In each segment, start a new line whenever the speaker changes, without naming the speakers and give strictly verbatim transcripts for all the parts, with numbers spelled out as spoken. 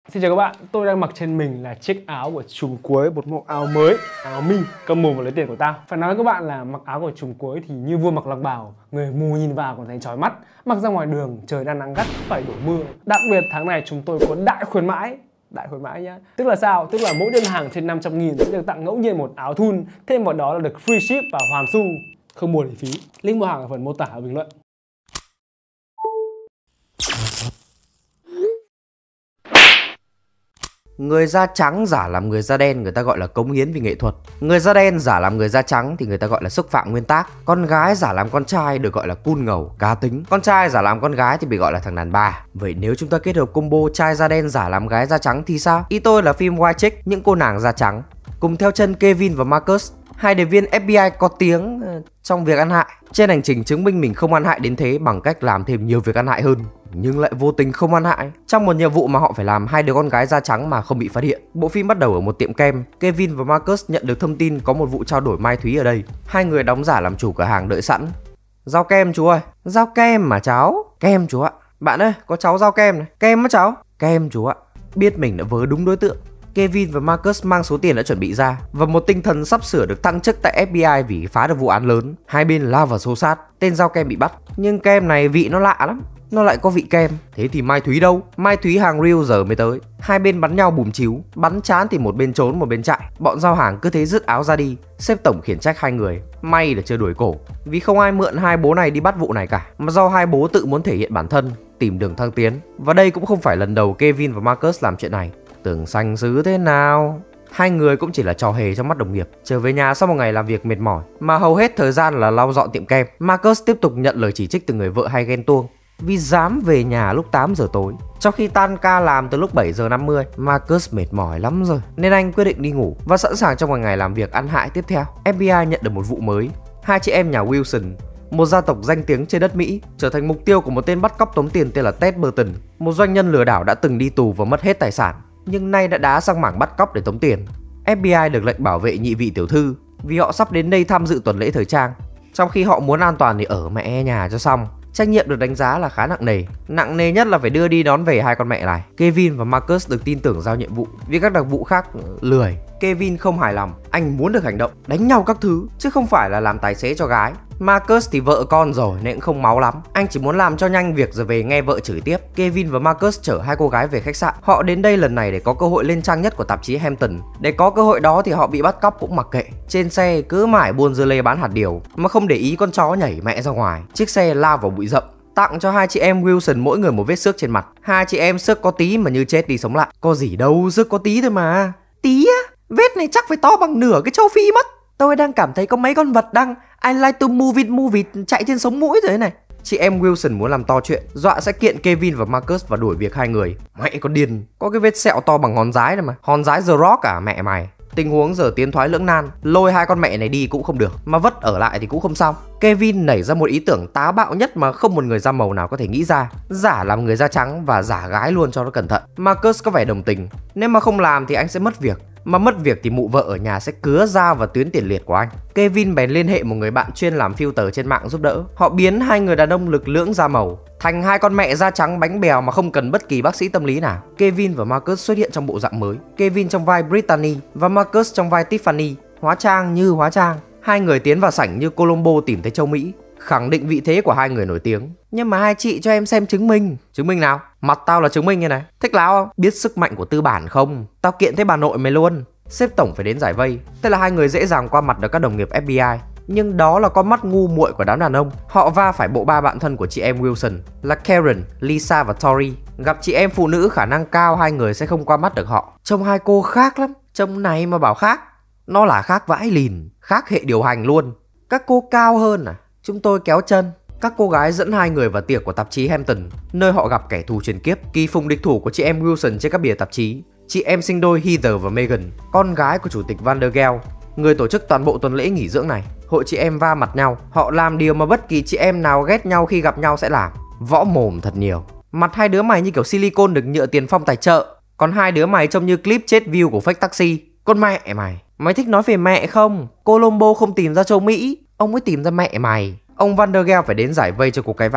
Xin chào các bạn, tôi đang mặc trên mình là chiếc áo của Trùm Cuối, một mẫu áo mới, áo mi, cầm mồm và lấy tiền của tao. Phải nói với các bạn là mặc áo của Trùm Cuối thì như vua mặc long bào, người mù nhìn vào còn thấy chói mắt. Mặc ra ngoài đường, trời đang nắng gắt, phải đổ mưa. Đặc biệt tháng này chúng tôi có đại khuyến mãi. Đại khuyến mãi nhá. Tức là sao? Tức là mỗi đơn hàng trên năm trăm nghìn sẽ được tặng ngẫu nhiên một áo thun, thêm vào đó là được free ship và hoàn xu, không mua lệ phí. Link mua hàng ở phần mô tả ở bình luận.
Người da trắng giả làm người da đen người ta gọi là cống hiến vì nghệ thuật. Người da đen giả làm người da trắng thì người ta gọi là xúc phạm nguyên tắc. Con gái giả làm con trai được gọi là cool ngầu, cá tính. Con trai giả làm con gái thì bị gọi là thằng đàn bà. Vậy nếu chúng ta kết hợp combo trai da đen giả làm gái da trắng thì sao? Ý tôi là phim White Chick, những cô nàng da trắng cùng theo chân Kevin và Marcus, hai điệp viên ép bê i có tiếng trong việc ăn hại, trên hành trình chứng minh mình không ăn hại đến thế bằng cách làm thêm nhiều việc ăn hại hơn, nhưng lại vô tình không ăn hại trong một nhiệm vụ mà họ phải làm hai đứa con gái da trắng mà không bị phát hiện. Bộ phim bắt đầu ở một tiệm kem. Kevin và Marcus nhận được thông tin có một vụ trao đổi mai thúy ở đây. Hai người đóng giả làm chủ cửa hàng đợi sẵn. Giao kem chú ơi. Giao kem mà cháu. Kem chú ạ. Bạn ơi, có cháu giao kem này. Kem á cháu. Kem chú ạ. Biết mình đã vớ đúng đối tượng, Kevin và Marcus mang số tiền đã chuẩn bị ra và một tinh thần sắp sửa được thăng chức tại ép bê i vì phá được vụ án lớn. Hai bên lao vào xô sát, tên giao kem bị bắt. Nhưng kem này vị nó lạ lắm, nó lại có vị kem. Thế thì mai thúy đâu? Mai thúy hàng real giờ mới tới. Hai bên bắn nhau bùm chiếu, bắn chán thì một bên trốn một bên chạy. Bọn giao hàng cứ thế rứt áo ra đi. Sếp tổng khiển trách hai người, may là chưa đuổi cổ, vì không ai mượn hai bố này đi bắt vụ này cả, mà do hai bố tự muốn thể hiện bản thân, tìm đường thăng tiến. Và đây cũng không phải lần đầu Kevin và Marcus làm chuyện này. Tưởng sành sứ thế nào. Hai người cũng chỉ là trò hề trong mắt đồng nghiệp. Trở về nhà sau một ngày làm việc mệt mỏi mà hầu hết thời gian là lau dọn tiệm kem, Marcus tiếp tục nhận lời chỉ trích từ người vợ hay ghen tuông vì dám về nhà lúc tám giờ tối, trong khi tan ca làm từ lúc bảy giờ năm mươi. Marcus mệt mỏi lắm rồi nên anh quyết định đi ngủ và sẵn sàng trong một ngày làm việc ăn hại tiếp theo. ép bê i nhận được một vụ mới. Hai chị em nhà Wilson, một gia tộc danh tiếng trên đất Mỹ, trở thành mục tiêu của một tên bắt cóc tống tiền tên là Ted Burton, một doanh nhân lừa đảo đã từng đi tù và mất hết tài sản, nhưng nay đã đá sang mảng bắt cóc để tống tiền. ép bê i được lệnh bảo vệ nhị vị tiểu thư vì họ sắp đến đây tham dự tuần lễ thời trang, trong khi họ muốn an toàn thì ở mẹ nhà cho xong. Trách nhiệm được đánh giá là khá nặng nề. Nặng nề nhất là phải đưa đi đón về hai con mẹ này. Kevin và Marcus được tin tưởng giao nhiệm vụ vì các đặc vụ khác lười. Kevin không hài lòng, anh muốn được hành động, đánh nhau các thứ, chứ không phải là làm tài xế cho gái. Marcus thì vợ con rồi nên cũng không máu lắm, anh chỉ muốn làm cho nhanh việc rồi về nghe vợ chửi tiếp. Kevin và Marcus chở hai cô gái về khách sạn. Họ đến đây lần này để có cơ hội lên trang nhất của tạp chí Hampton. Để có cơ hội đó thì họ bị bắt cóc cũng mặc kệ. Trên xe cứ mải buôn dưa lê bán hạt điều mà không để ý con chó nhảy mẹ ra ngoài. Chiếc xe lao vào bụi rậm. Tặng cho hai chị em Wilson mỗi người một vết xước trên mặt. Hai chị em xước có tí mà như chết đi sống lại. Có gì đâu, xước có tí thôi mà. Tí á? Vết này chắc phải to bằng nửa cái châu Phi mất. Tôi đang cảm thấy có mấy con vật đang I like to move it move it chạy trên sống mũi rồi này. Chị em Wilson muốn làm to chuyện, dọa sẽ kiện Kevin và Marcus và đuổi việc hai người. Mẹ con điên, có cái vết sẹo to bằng ngón giái này mà. Ngón giái The Rock à mẹ mày. Tình huống giờ tiến thoái lưỡng nan, lôi hai con mẹ này đi cũng không được, mà vất ở lại thì cũng không xong. Kevin nảy ra một ý tưởng táo bạo nhất mà không một người da màu nào có thể nghĩ ra: giả làm người da trắng và giả gái luôn cho nó cẩn thận. Marcus có vẻ đồng tình, nếu mà không làm thì anh sẽ mất việc, mà mất việc thì mụ vợ ở nhà sẽ cứa dao và tuyến tiền liệt của anh. Kevin bèn liên hệ một người bạn chuyên làm filter trên mạng giúp đỡ. Họ biến hai người đàn ông lực lưỡng da màu thành hai con mẹ da trắng bánh bèo mà không cần bất kỳ bác sĩ tâm lý nào. Kevin và Marcus xuất hiện trong bộ dạng mới. Kevin trong vai Brittany và Marcus trong vai Tiffany, hóa trang như hóa trang. Hai người tiến vào sảnh như Columbo tìm thấy châu Mỹ, khẳng định vị thế của hai người nổi tiếng. Nhưng mà hai chị cho em xem chứng minh. Chứng minh nào? Mặt tao là chứng minh như này. Thích láo không? Biết sức mạnh của tư bản không? Tao kiện thấy bà nội mày luôn. Sếp tổng phải đến giải vây. Thế là hai người dễ dàng qua mặt được các đồng nghiệp ép bê i. Nhưng đó là con mắt ngu muội của đám đàn ông. Họ va phải bộ ba bạn thân của chị em Wilson là Karen, Lisa và Tori. Gặp chị em phụ nữ khả năng cao hai người sẽ không qua mắt được họ. Trông hai cô khác lắm. Trông này mà bảo khác, nó là khác vãi lìn, khác hệ điều hành luôn. Các cô cao hơn à? Chúng tôi kéo chân. Các cô gái dẫn hai người vào tiệc của tạp chí Hampton, nơi họ gặp kẻ thù truyền kiếp, kỳ phùng địch thủ của chị em Wilson trên các bìa tạp chí. Chị em sinh đôi Heather và Megan, con gái của chủ tịch Vandergeld, người tổ chức toàn bộ tuần lễ nghỉ dưỡng này. Hội chị em va mặt nhau, họ làm điều mà bất kỳ chị em nào ghét nhau khi gặp nhau sẽ làm. Võ mồm thật nhiều. Mặt hai đứa mày như kiểu silicon được nhựa tiền phong tài trợ, còn hai đứa mày trông như clip chết view của fake taxi. Con mẹ mày, mày thích nói về mẹ không? Colombo không tìm ra châu Mỹ, ông mới tìm ra mẹ mày. Ông Vandergeld phải đến giải vây cho cuộc cái vã.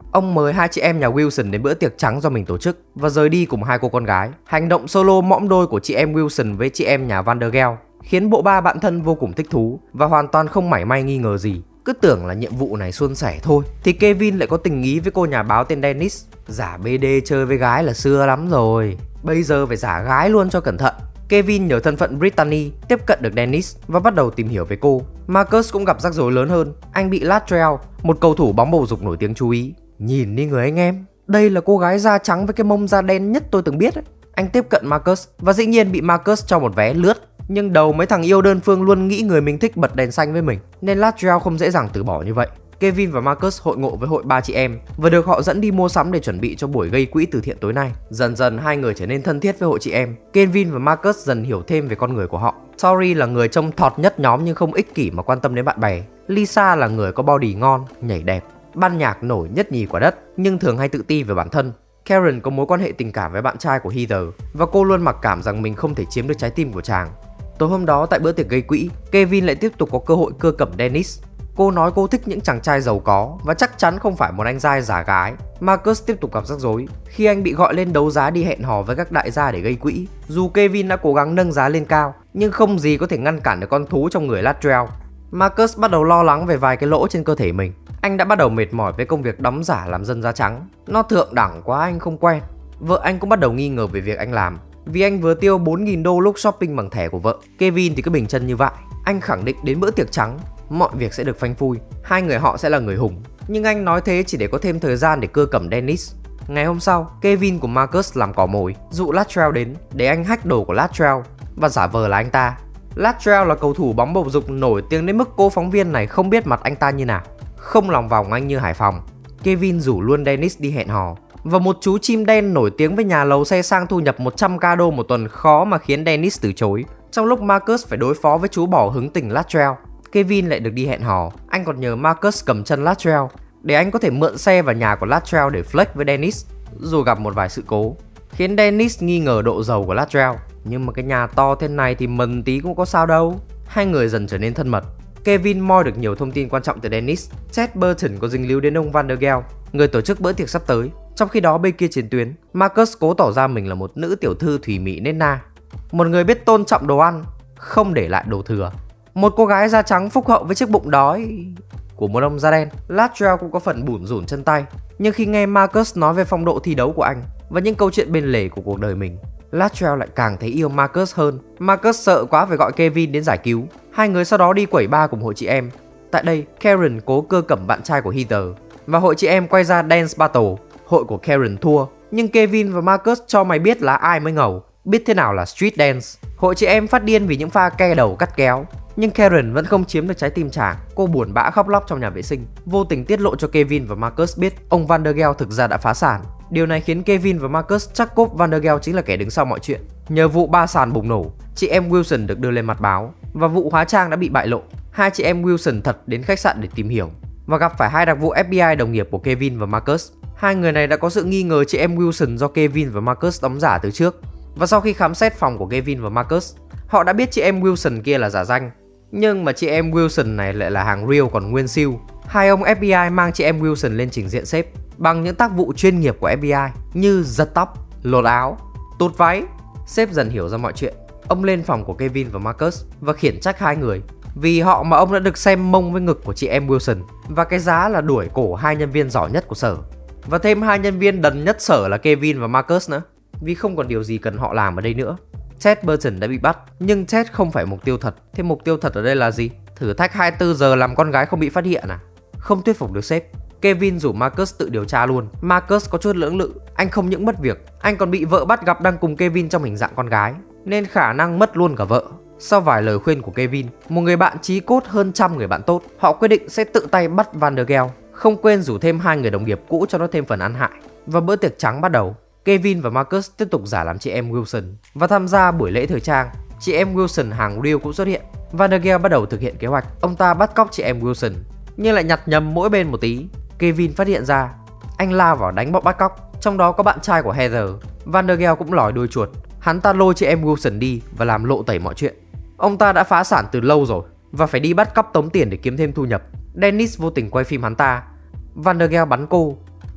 Ông mời hai chị em nhà Wilson đến bữa tiệc trắng do mình tổ chức và rời đi cùng hai cô con gái. Hành động solo mõm đôi của chị em Wilson với chị em nhà Vandergeld khiến bộ ba bạn thân vô cùng thích thú và hoàn toàn không mảy may nghi ngờ gì. Cứ tưởng là nhiệm vụ này suôn sẻ thôi thì Kevin lại có tình ý với cô nhà báo tên Dennis. Giả bê đê chơi với gái là xưa lắm rồi, bây giờ phải giả gái luôn cho cẩn thận. Kevin nhờ thân phận Brittany tiếp cận được Dennis và bắt đầu tìm hiểu về cô. Marcus cũng gặp rắc rối lớn hơn. Anh bị Latrell, một cầu thủ bóng bầu dục nổi tiếng chú ý. Nhìn đi người anh em, đây là cô gái da trắng với cái mông da đen nhất tôi từng biết ấy. Anh tiếp cận Marcus và dĩ nhiên bị Marcus cho một vé lướt. Nhưng đầu mấy thằng yêu đơn phương luôn nghĩ người mình thích bật đèn xanh với mình, nên Latrell không dễ dàng từ bỏ như vậy. Kevin và Marcus hội ngộ với hội ba chị em và được họ dẫn đi mua sắm để chuẩn bị cho buổi gây quỹ từ thiện tối nay. Dần dần hai người trở nên thân thiết với hội chị em. Kevin và Marcus dần hiểu thêm về con người của họ. Tori là người trông thọt nhất nhóm nhưng không ích kỷ mà quan tâm đến bạn bè. Lisa là người có body ngon, nhảy đẹp, ban nhạc nổi nhất nhì quả đất nhưng thường hay tự ti về bản thân. Karen có mối quan hệ tình cảm với bạn trai của Heather và cô luôn mặc cảm rằng mình không thể chiếm được trái tim của chàng. Tối hôm đó tại bữa tiệc gây quỹ, Kevin lại tiếp tục có cơ hội cưa cẩm Dennis. Cô nói cô thích những chàng trai giàu có và chắc chắn không phải một anh giai giả gái. Marcus tiếp tục gặp rắc rối khi anh bị gọi lên đấu giá đi hẹn hò với các đại gia để gây quỹ. Dù Kevin đã cố gắng nâng giá lên cao, nhưng không gì có thể ngăn cản được con thú trong người Latrell. Marcus bắt đầu lo lắng về vài cái lỗ trên cơ thể mình. Anh đã bắt đầu mệt mỏi với công việc đóng giả làm dân da trắng. Nó thượng đẳng quá anh không quen. Vợ anh cũng bắt đầu nghi ngờ về việc anh làm, vì anh vừa tiêu bốn nghìn đô lúc shopping bằng thẻ của vợ. Kevin thì cứ bình chân như vậy. Anh khẳng định đến bữa tiệc trắng mọi việc sẽ được phanh phui, hai người họ sẽ là người hùng. Nhưng anh nói thế chỉ để có thêm thời gian để cưa cẩm Dennis. Ngày hôm sau, Kevin của Marcus làm cỏ mồi, dụ Latrell đến để anh hack đồ của Latrell và giả vờ là anh ta. Latrell là cầu thủ bóng bầu dục nổi tiếng đến mức cô phóng viên này không biết mặt anh ta như nào. Không lòng vòng anh như Hải Phòng, Kevin rủ luôn Dennis đi hẹn hò. Và một chú chim đen nổi tiếng với nhà lầu xe sang thu nhập một trăm k đô một tuần khó mà khiến Dennis từ chối. Trong lúc Marcus phải đối phó với chú bò hứng tình Latrell, Kevin lại được đi hẹn hò. Anh còn nhờ Marcus cầm chân Latrell để anh có thể mượn xe vào nhà của Latrell để flex với Dennis. Dù gặp một vài sự cố khiến Dennis nghi ngờ độ giàu của Latrell, nhưng mà cái nhà to thế này thì mần tí cũng có sao đâu. Hai người dần trở nên thân mật. Kevin moi được nhiều thông tin quan trọng từ Dennis. Ted Burton có dính líu đến ông Vandergeld, người tổ chức bữa tiệc sắp tới. Trong khi đó bên kia chiến tuyến, Marcus cố tỏ ra mình là một nữ tiểu thư thủy mị nết na, một người biết tôn trọng đồ ăn, không để lại đồ thừa, một cô gái da trắng phúc hậu với chiếc bụng đói của một ông da đen. Latrell cũng có phần bủn rủn chân tay, nhưng khi nghe Marcus nói về phong độ thi đấu của anh và những câu chuyện bên lề của cuộc đời mình, Latrell lại càng thấy yêu Marcus hơn. Marcus sợ quá phải gọi Kevin đến giải cứu. Hai người sau đó đi quẩy bar cùng hội chị em. Tại đây, Karen cố cưa cẩm bạn trai của Heather và hội chị em quay ra dance battle. Hội của Karen thua, nhưng Kevin và Marcus cho mày biết là ai mới ngầu, biết thế nào là street dance. Hội chị em phát điên vì những pha ke đầu cắt kéo, nhưng Karen vẫn không chiếm được trái tim chàng. Cô buồn bã khóc lóc trong nhà vệ sinh, vô tình tiết lộ cho Kevin và Marcus biết ông Vandergeld thực ra đã phá sản. Điều này khiến Kevin và Marcus chắc cốp Vandergeld chính là kẻ đứng sau mọi chuyện. Nhờ vụ ba sàn bùng nổ, chị em Wilson được đưa lên mặt báo và vụ hóa trang đã bị bại lộ. Hai chị em Wilson thật đến khách sạn để tìm hiểu và gặp phải hai đặc vụ ép bê i đồng nghiệp của Kevin và Marcus. Hai người này đã có sự nghi ngờ chị em Wilson do Kevin và Marcus đóng giả từ trước. Và sau khi khám xét phòng của Kevin và Marcus, họ đã biết chị em Wilson kia là giả danh. Nhưng mà chị em Wilson này lại là hàng real còn nguyên siêu. Hai ông ép bê i mang chị em Wilson lên trình diện sếp bằng những tác vụ chuyên nghiệp của ép bê i như giật tóc, lột áo, tụt váy. Sếp dần hiểu ra mọi chuyện. Ông lên phòng của Kevin và Marcus và khiển trách hai người vì họ mà ông đã được xem mông với ngực của chị em Wilson, và cái giá là đuổi cổ hai nhân viên giỏi nhất của sở và thêm hai nhân viên đần nhất sở là Kevin và Marcus nữa, vì không còn điều gì cần họ làm ở đây nữa. Ted Burton đã bị bắt, nhưng Ted không phải mục tiêu thật. Thế mục tiêu thật ở đây là gì? Thử thách hai mươi tư giờ làm con gái không bị phát hiện à? Không thuyết phục được sếp, Kevin rủ Marcus tự điều tra luôn. Marcus có chút lưỡng lự, anh không những mất việc, anh còn bị vợ bắt gặp đang cùng Kevin trong hình dạng con gái, nên khả năng mất luôn cả vợ. Sau vài lời khuyên của Kevin, một người bạn chí cốt hơn trăm người bạn tốt, họ quyết định sẽ tự tay bắt Vandergeld, không quên rủ thêm hai người đồng nghiệp cũ cho nó thêm phần ăn hại. Và bữa tiệc trắng bắt đầu. Kevin và Marcus tiếp tục giả làm chị em Wilson và tham gia buổi lễ thời trang. Chị em Wilson hàng real cũng xuất hiện. Vandergeld bắt đầu thực hiện kế hoạch. Ông ta bắt cóc chị em Wilson, nhưng lại nhặt nhầm mỗi bên một tí. Kevin phát hiện ra, anh lao vào đánh bọn bắt cóc, trong đó có bạn trai của Heather. Vandergeld cũng lòi đuôi chuột. Hắn ta lôi chị em Wilson đi và làm lộ tẩy mọi chuyện. Ông ta đã phá sản từ lâu rồi và phải đi bắt cóc tống tiền để kiếm thêm thu nhập. Dennis vô tình quay phim hắn ta. Vandergeld bắn cô.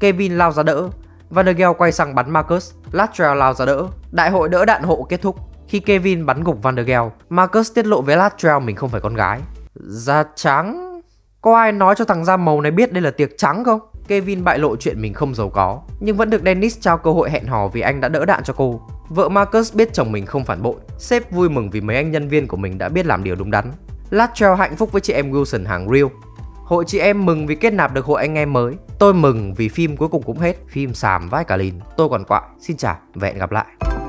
Kevin lao ra đỡ. Van der Gel quay sang bắn Marcus. Latrell lao ra đỡ. Đại hội đỡ đạn hộ kết thúc. Khi Kevin bắn gục Van der Gel, Marcus tiết lộ với Latrell mình không phải con gái. Da trắng? Có ai nói cho thằng da màu này biết đây là tiệc trắng không? Kevin bại lộ chuyện mình không giàu có, nhưng vẫn được Dennis trao cơ hội hẹn hò vì anh đã đỡ đạn cho cô. Vợ Marcus biết chồng mình không phản bội. Sếp vui mừng vì mấy anh nhân viên của mình đã biết làm điều đúng đắn. Latrell hạnh phúc với chị em Wilson hàng Real. Hội chị em mừng vì kết nạp được hội anh em mới. Tôi mừng vì phim cuối cùng cũng hết. Phim xàm vãi cả lìn. Tôi còn quại. Xin chào và hẹn gặp lại.